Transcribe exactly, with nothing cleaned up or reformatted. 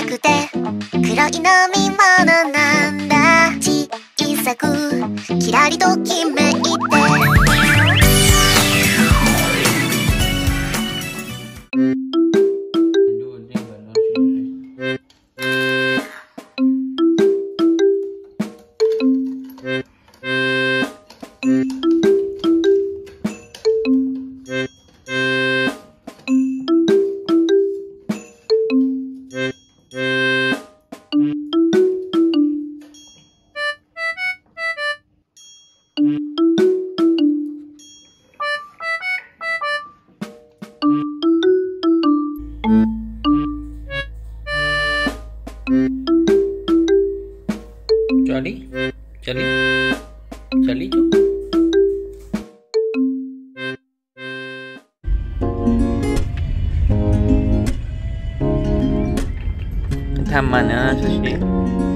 くて黒い飲み物なんだ。小さくキラリときめいて Charlie, Charlie, Charlie chú. Thăm mana Sushi.